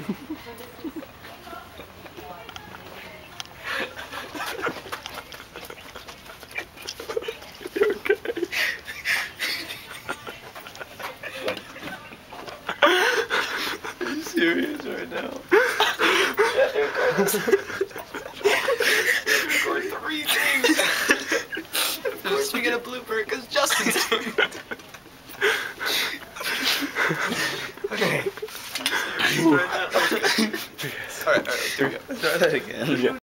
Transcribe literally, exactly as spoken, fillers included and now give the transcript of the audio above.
Are you serious right now? Record three things. Of course we get a blooper because Justin's doing it. Okay. Alright, alright, here we go. Try that again. Yeah.